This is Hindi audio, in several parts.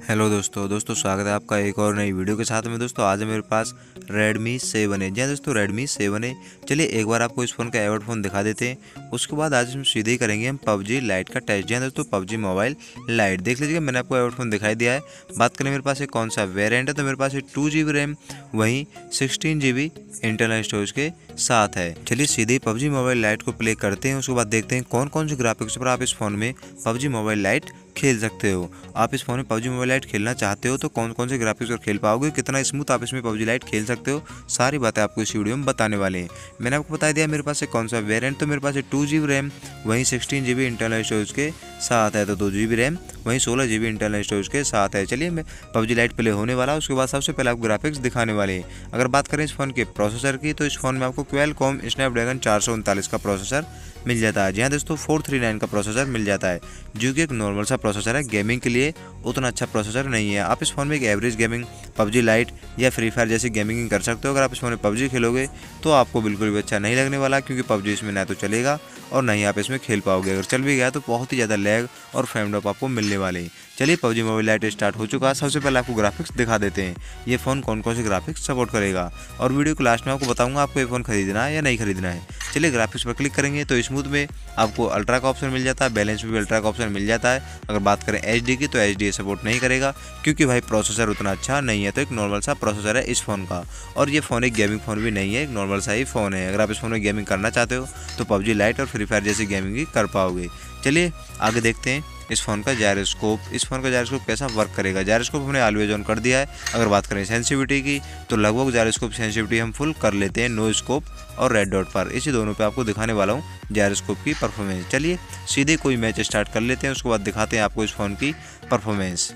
हेलो दोस्तों स्वागत है आपका एक और नई वीडियो के साथ में। दोस्तों आज मेरे पास Redmi 7 है। जी हाँ दोस्तों, Redmi 7 है। चलिए एक बार आपको इस फ़ोन का एवरेज फ़ोन दिखा देते हैं। उसके बाद आज हम सीधे ही करेंगे हम PUBG लाइट का टेस्ट। जी हाँ दोस्तों, PUBG मोबाइल लाइट देख लीजिएगा, मैंने आपको एवरेज फ़ोन दिखाई दिया है। बात करें मेरे पास एक कौन सा वेरिएंट है, तो मेरे पास 2GB रैम वहीं 16GB इंटरनल स्टोरेज के साथ है। चलिए सीधे ही PUBG मोबाइल लाइट को प्ले करते हैं। उसके बाद देखते हैं कौन कौन से ग्राफिक्स पर आप इस फ़ोन में PUBG मोबाइल लाइट खेल सकते हो। आप इस फोन में PUBG मोबाइल लाइट खेलना चाहते हो तो कौन कौन से ग्राफिक्स पर खेल पाओगे, कितना स्मूथ आप इसमें PUBG लाइट खेल सकते हो, सारी बातें आपको इस वीडियो में बताने वाले हैं। मैंने आपको बता दिया मेरे पास एक कौन सा वेरिएंट, तो मेरे पास 2GB रैम वहीं 16GB इंटरनल स्टोरेज के साथ है, तो 2GB रैम वहीं 16GB इंटरनल स्टोरेज के साथ है। चलिए मैं PUBG लाइट प्ले होने वाला, उसके बाद सबसे पहले आपको ग्राफिक्स दिखाने वाले हैं। अगर बात करें इस फोन के प्रोसेसर की, तो इस फोन में आपको क्वालकॉम स्नैपड्रैगन 439 का प्रोसेसर मिल जाता है। जी हाँ दोस्तों, 439 का प्रोसेसर मिल जाता है, जो कि एक नॉर्मल सा प्रोसेसर है। गेमिंग के लिए उतना अच्छा प्रोसेसर नहीं है। आप इस फोन में एक एवरेज गेमिंग PUBG लाइट या फ्री फायर जैसी गेमिंग कर सकते हो। अगर आप इस फोन में PUBG खेलोगे तो आपको बिल्कुल भी अच्छा नहीं लगने वाला, क्योंकि PUBG इसमें ना तो चलेगा और ना ही आप इसमें खेल पाओगे। अगर चल भी गया तो बहुत ही ज़्यादा लैग और फ्रेम ड्रॉप आपको मिलने वाले हैं। चलिए PUBG मोबाइल लाइट स्टार्ट हो चुका है। सबसे पहले आपको ग्राफिक्स दिखा देते हैं, ये फ़ोन कौन कौन से ग्राफिक्स सपोर्ट करेगा, और वीडियो को लास्ट में आपको बताऊंगा आपको ये फ़ोन खरीदना है या नहीं खरीदना है। चलिए ग्राफिक्स पर क्लिक करेंगे तो स्मूथ में आपको अल्ट्रा का ऑप्शन मिल जाता है, बैलेंस में भी अल्ट्रा का ऑप्शन मिल जाता है। अगर बात करें HD की, तो HD सपोर्ट नहीं करेगा, क्योंकि भाई प्रोसेसर उतना अच्छा नहीं है। तो एक नॉर्मल सा प्रोसेसर है इस फ़ोन का, और ये फ़ोन एक गेमिंग फ़ोन भी नहीं है, एक नॉर्मल सा ही फ़ोन है। अगर आप इस फ़ोन में गेमिंग करना चाहते हो तो PUBG लाइट और फ्री फायर जैसी गेमिंग भी कर पाओगे। चलिए आगे देखते हैं इस फ़ोन का जायरोस्कोप। इस फ़ोन का जायरोस्कोप कैसा वर्क करेगा। जायरोस्कोप हमने ऑलवेज ऑन कर दिया है। अगर बात करें सेंसिटिविटी की, तो लगभग जायरोस्कोप सेंसिटिविटी हम फुल कर लेते हैं नो स्कोप और रेड डॉट पर। इसी दोनों पे आपको दिखाने वाला हूँ जायरोस्कोप की परफॉर्मेंस। चलिए सीधे कोई मैच स्टार्ट कर लेते हैं, उसके बाद दिखाते हैं आपको इस फ़ोन की परफॉर्मेंस।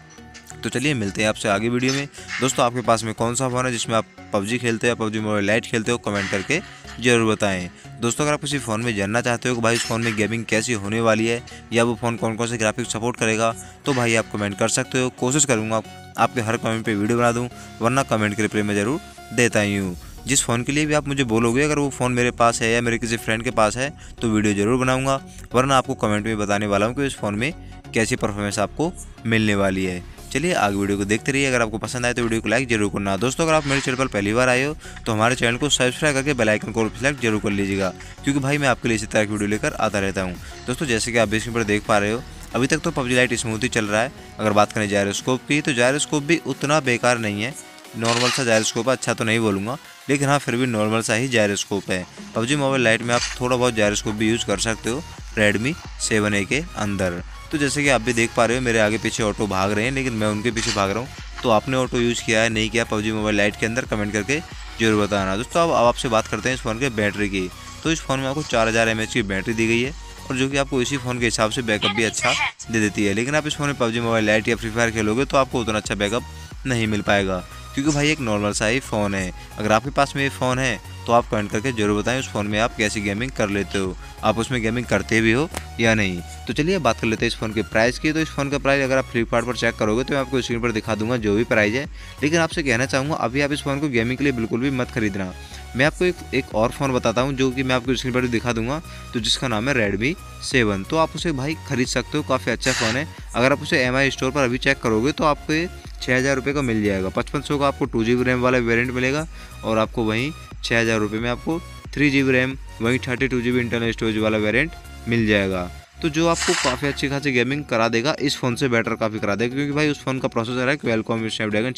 तो चलिए मिलते हैं आपसे आगे वीडियो में। दोस्तों आपके पास में कौन सा फ़ोन है जिसमें आप PUBG खेलते हो, PUBG मोबाइल लाइट खेलते हो, कमेंट करके ज़रूर बताएं। दोस्तों अगर आप किसी फ़ोन में जानना चाहते हो कि भाई इस फ़ोन में गेमिंग कैसी होने वाली है, या वो फ़ोन कौन कौन से ग्राफिक्स सपोर्ट करेगा, तो भाई आप कमेंट कर सकते हो। कोशिश करूँगा आपके हर कमेंट पर वीडियो बना दूँ, वरना कमेंट के रिप्लाई मैं ज़रूर देता ही हूँ। जिस फ़ोन के लिए भी आप मुझे बोलोगे, अगर वो फ़ोन मेरे पास है या मेरे किसी फ्रेंड के पास है, तो वीडियो ज़रूर बनाऊँगा, वरना आपको कमेंट में बताने वाला हूँ कि इस फ़ोन में कैसी परफॉर्मेंस आपको मिलने वाली है। चलिए आगे वीडियो को देखते रहिए। अगर आपको पसंद आए तो वीडियो को लाइक जरूर करना। दोस्तों अगर आप मेरे चैनल पर पहली बार आए हो तो हमारे चैनल को सब्सक्राइब करके बेल आइकन को सिलेक्ट जरूर कर लीजिएगा, क्योंकि भाई मैं आपके लिए इसी तरह की वीडियो लेकर आता रहता हूँ। दोस्तों जैसे कि आप स्क्रीन पर देख पा रहे हो, अभी तक तो PUBG लाइट स्मूथ ही चल रहा है। अगर बात करें जायरोस्कोप की, तो जायरोस्कोप भी उतना बेकार नहीं है, नॉर्मल सा जायरोस्कोप है। अच्छा तो नहीं बोलूँगा, लेकिन हाँ फिर भी नॉर्मल सा ही जायरोस्कोप है। PUBG मोबाइल लाइट में आप थोड़ा बहुत जायरोस्कोप भी यूज़ कर सकते हो Redmi 7A के अंदर। तो जैसे कि आप भी देख पा रहे हो, मेरे आगे पीछे ऑटो भाग रहे हैं, लेकिन मैं उनके पीछे भाग रहा हूँ। तो आपने ऑटो यूज़ किया है नहीं किया PUBG मोबाइल लाइट के अंदर, कमेंट करके जरूर बताना। दोस्तों अब आपसे बात करते हैं इस फ़ोन के बैटरी की। तो इस फ़ोन में आपको 4000 mAh की बैटरी दी गई है, और जो कि आपको इसी फ़ोन के हिसाब से बैकअप भी अच्छा दे देती है। लेकिन आप इस फ़ोन में PUBG मोबाइल लाइट या फ्री फायर खेलोगे तो आपको उतना अच्छा बैकअप नहीं मिल पाएगा, क्योंकि भाई एक नॉर्मल सा ही फ़ोन है। अगर आपके पास में ये फ़ोन है तो आप कमेंट करके जरूर बताएं उस फ़ोन में आप कैसी गेमिंग कर लेते हो, आप उसमें गेमिंग करते भी हो या नहीं। तो चलिए बात कर लेते हैं इस फ़ोन के प्राइस की। तो इस फ़ोन का प्राइस अगर आप फ्लिपकार्ट पर चेक करोगे तो मैं आपको स्क्रीन पर दिखा दूंगा जो भी प्राइस है। लेकिन आपसे कहना चाहूँगा अभी आप इस फ़ोन को गेमिंग के लिए बिल्कुल भी मत खरीदना। मैं आपको एक और फ़ोन बताता हूँ, जो कि मैं आपको स्क्रीन पर दिखा दूंगा, तो जिसका नाम है Redmi 7। तो आप उसे भाई खरीद सकते हो, काफ़ी अच्छा फ़ोन है। अगर आप उसे MI स्टोर पर अभी चेक करोगे तो आपको 6000 रुपये का मिल जाएगा। 5500 का आपको 2GB रैम वाला वेरिएंट मिलेगा, और आपको वहीं 6000 रुपये में आपको 3GB रैम वहीं 32GB इंटरनल स्टोरेज वाला वेरिएंट मिल जाएगा। तो जो आपको काफ़ी अच्छी खासी गेमिंग करा देगा, इस फ़ोन से बेटर काफ़ी करा देगा, क्योंकि भाई उस फ़ोन का प्रोसेसर है क्वालकॉम स्नैपड्रैगन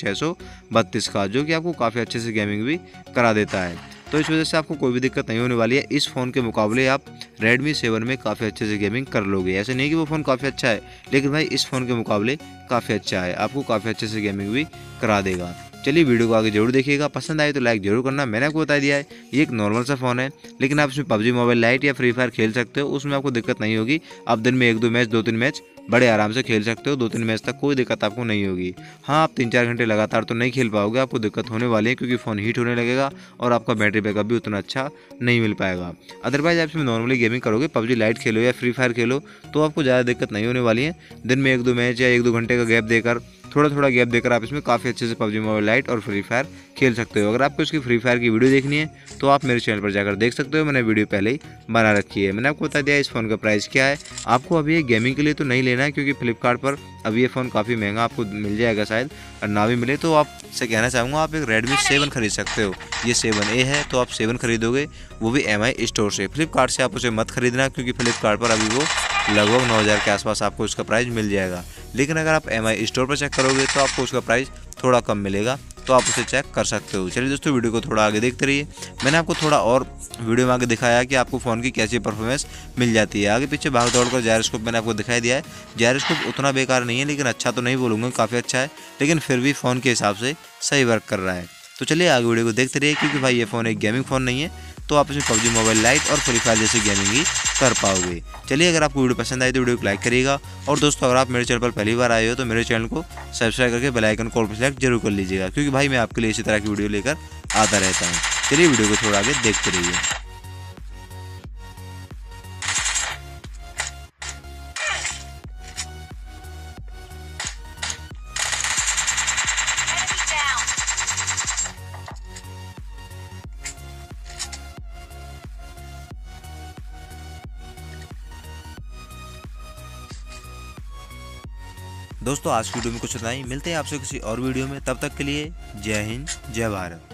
632 का, जो कि आपको काफ़ी अच्छे से गेमिंग भी करा देता है। तो इस वजह से आपको कोई भी दिक्कत नहीं होने वाली है। इस फ़ोन के मुकाबले आप Redmi 7 में काफ़ी अच्छे से गेमिंग कर लोगे। ऐसे नहीं कि वो फ़ोन काफ़ी अच्छा है, लेकिन भाई इस फ़ोन के मुकाबले काफ़ी अच्छा है, आपको काफ़ी अच्छे से गेमिंग भी करा देगा। चलिए वीडियो को आगे जरूर देखिएगा, पसंद आए तो लाइक जरूर करना। मैंने आपको बता दिया है ये एक नॉर्मल सा फ़ोन है, लेकिन आप इसमें PUBG मोबाइल लाइट या फ्री फायर खेल सकते हो, उसमें आपको दिक्कत नहीं होगी। आप दिन में 1-2 मैच 2-3 मैच बड़े आराम से खेल सकते हो, 2-3 मैच तक कोई दिक्कत आपको नहीं होगी। हाँ आप 3-4 घंटे लगातार तो नहीं खेल पाओगे, आपको दिक्कत होने वाली है, क्योंकि फ़ोन हीट होने लगेगा और आपका बैटरी बैकअप भी उतना अच्छा नहीं मिल पाएगा। अदरवाइज आप इसमें नॉर्मली गेमिंग करोगे, PUBG लाइट खेलो या फ्री फायर खेलो, तो आपको ज़्यादा दिक्कत नहीं होने वाली है। दिन में 1-2 मैच या 1-2 घंटे का गैप देकर, थोड़ा थोड़ा गैप देकर आप इसमें काफ़ी अच्छे से PUBG मोबाइल लाइट और फ्री फायर खेल सकते हो। अगर आपको इसकी फ्री फायर की वीडियो देखनी है तो आप मेरे चैनल पर जाकर देख सकते हो, मैंने वीडियो पहले ही बना रखी है। मैंने आपको बता दिया इस फ़ोन का प्राइस क्या है। आपको अभी ये गेमिंग के लिए तो नहीं लेना है, क्योंकि फ्लिपकार्ट पर अभी ये फ़ोन काफ़ी महंगा आपको मिल जाएगा शायद, और ना भी मिले तो आपसे कहना चाहूँगा आप एक Redmi 7 खरीद सकते हो। ये 7A है, तो आप 7 खरीदोगे वो भी MI स्टोर से। फ्लिपकार्ट से आप उसे मत खरीदना, क्योंकि फ्लिपकार्ट पर अभी वो लगभग 9,000 के आसपास आपको इसका प्राइस मिल जाएगा। लेकिन अगर आप MI स्टोर पर चेक करोगे तो आपको उसका प्राइस थोड़ा कम मिलेगा, तो आप उसे चेक कर सकते हो। चलिए दोस्तों, वीडियो को थोड़ा आगे देखते रहिए। मैंने आपको थोड़ा और वीडियो में आगे दिखाया कि आपको फ़ोन की कैसी परफॉर्मेंस मिल जाती है। आगे पीछे भाग दौड़ कर जायरोस्कोप मैंने आपको दिखाई दिया है। जायरोस्कोप उतना बेकार नहीं है, लेकिन अच्छा तो नहीं बोलूँगा, काफ़ी अच्छा है, लेकिन फिर भी फ़ोन के हिसाब से सही वर्क कर रहा है। तो चलिए आगे वीडियो को देखते रहिए, क्योंकि भाई ये फ़ोन एक गेमिंग फ़ोन नहीं है, तो आप इसमें PUBG मोबाइल लाइट और फ्री फायर जैसी गेमिंग ही कर पाओगे। चलिए, अगर आपको वीडियो पसंद आई तो वीडियो को लाइक करिएगा, और दोस्तों अगर आप मेरे चैनल पर पहली बार आए हो तो मेरे चैनल को सब्सक्राइब करके बेल आइकन को ऑल पर सेलेक्ट जरूर कर लीजिएगा, क्योंकि भाई मैं आपके लिए इसी तरह की वीडियो लेकर आता रहता हूँ। चलिए वीडियो को थोड़ा आगे देखते रहिए। दोस्तों आज की वीडियो में कुछ इतना ही, मिलते हैं आपसे किसी और वीडियो में, तब तक के लिए जय हिंद जय भारत।